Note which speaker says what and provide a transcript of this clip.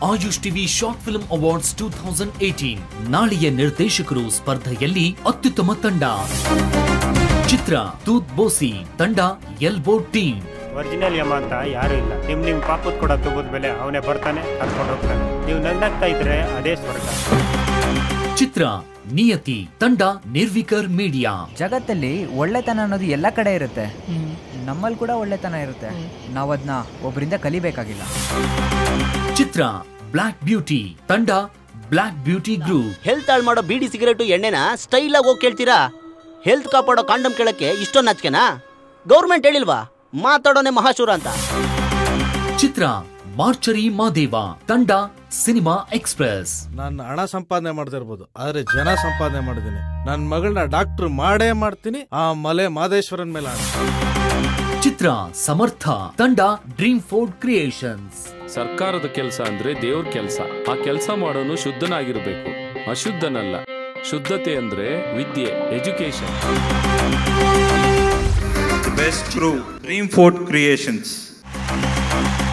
Speaker 1: AYUSH TV short film awards 2018 ನಾಳೆಯ ನಿರ್ದೇಶಕರು ಸ್ಪರ್ಧೆಯಲ್ಲಿ ಅತ್ಯುತ್ತಮ ತಂಡ ಚಿತ್ರ ತೂತ್ ಬೋಸಿ ತಂಡ ಎಲ್ಬೋ ಟೀಮ್
Speaker 2: ಒರಿಜಿನಲ್ ಯಮ ಅಂತ ಯಾರು ಇಲ್ಲ. ನಿಮ್ ಪಾಪದ ಕೂಡ ತೂಬದ ಬೆಲೆ ಅವನೇ ಬರ್ತಾನೆ ಕರ್ಕೊಂಡು ಹೋಗ್ತಾನೆ. ನೀವು ನಗ್ನಾಗ್ತಾ ಇದ್ರೆ ಅದೇ ಸ್ವರ್ಗ.
Speaker 1: ಚಿತ್ರ ನಿಯತಿ ತಂಡ ನಿರ್ವಿಕರ್ ಮೀಡಿಯಾ.
Speaker 3: ಜಗತ್ತಲ್ಲಿ ಒಳ್ಳೆತನ ಅನ್ನೋದು ಎಲ್ಲ ಕಡೆ ಇರುತ್ತೆ, ನಮ್ಮಲ್ಲಿ ಕೂಡ ಒಳ್ಳೆತನ ಇರುತ್ತೆ. ನಾವು ಅದನ್ನ ಒಬ್ಬರಿಂದ ಕಲಿಬೇಕಾಗಿಲ್ಲ.
Speaker 1: ಚಿತ್ರ ಬ್ಲಾಕ್ ಬ್ಯೂಟಿ ತಂಡ ಬ್ಲಾಕ್ ಬ್ಯೂಟಿ ಗ್ರೂಪ್.
Speaker 4: ಹೆಲ್ತ್ ಹಾಳು ಮಾಡೋ ಬೀಡಿ ಸಿಗರೇಟು ಎಣ್ಣೆನ ಸ್ಟೈಲ್ ಆಗಿ ಹೋಗಿ ಕೇಳ್ತೀರಾ? ಹೆಲ್ತ್ ಕಾಪಾಡೋ ಕಾಂಡಮ್ ಕೇಳಕ್ಕೆ ಇಷ್ಟೊಂದು ನಾಚಿಕೆನಾ? ಗೌರ್ಮೆಂಟ್ ಹೇಳಿಲ್ವಾ ಮಾತಾಡೋನೆ ಮಹಾಶೂರ ಅಂತ?
Speaker 1: ಚಿತ್ರ ಮಾರ್ಚರಿ ಮಾದೇವ ತಂಡ ಸಿನಿಮಾ ಎಕ್ಸ್ಪ್ರೆಸ್.
Speaker 5: ನಾನು ಹಣ ಸಂಪಾದನೆ ಮಾಡ್ತಿರ್ಬೋದು, ಆದ್ರೆ ಜನ ಸಂಪಾದನೆ ಮಾಡಿದೀನಿ. ನನ್ನ ಮಗಳನ್ನ ಡಾಕ್ಟರ್ ಮಾಡೇ ಮಾಡ್ತೀನಿ. ಆ ಮಲೆ ಮಾದೇಶ್ವರನ್ ಮೇಲೆ
Speaker 1: ಚಿತ್ರ ಸಮರ್ಥ ತಂಡ ಡ್ರೀಮ್ ಫೋರ್ಡ್ ಕ್ರಿಯೇಷನ್ಸ್.
Speaker 6: ಸರ್ಕಾರದ ಕೆಲಸ ಅಂದ್ರೆ ದೇವ್ರ ಕೆಲಸ. ಆ ಕೆಲಸ ಮಾಡೋನು ಶುದ್ಧನಾಗಿರ್ಬೇಕು, ಅಶುದ್ಧನಲ್ಲ. ಶುದ್ಧತೆ ಅಂದ್ರೆ ವಿದ್ಯೆ, education.
Speaker 7: Best crew dream Ford creations.